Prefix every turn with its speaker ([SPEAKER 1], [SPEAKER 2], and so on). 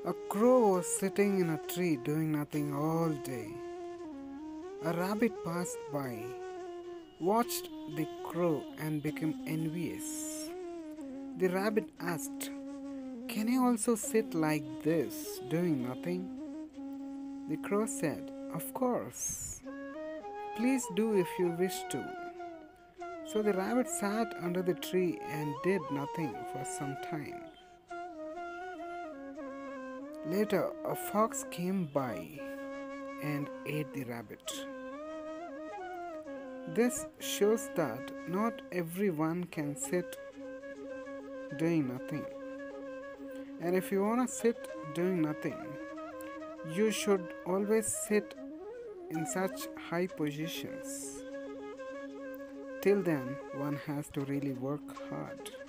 [SPEAKER 1] A crow was sitting in a tree doing nothing all day. A rabbit passed by, watched the crow, and became envious. The rabbit asked, "Can I also sit like this, doing nothing?" The crow said, "Of course. Please do if you wish to." So the rabbit sat under the tree and did nothing for some time. Later, a fox came by and ate the rabbit. This shows that not everyone can sit doing nothing. And if you want to sit doing nothing, you should always sit in such high positions. Till then, one has to really work hard.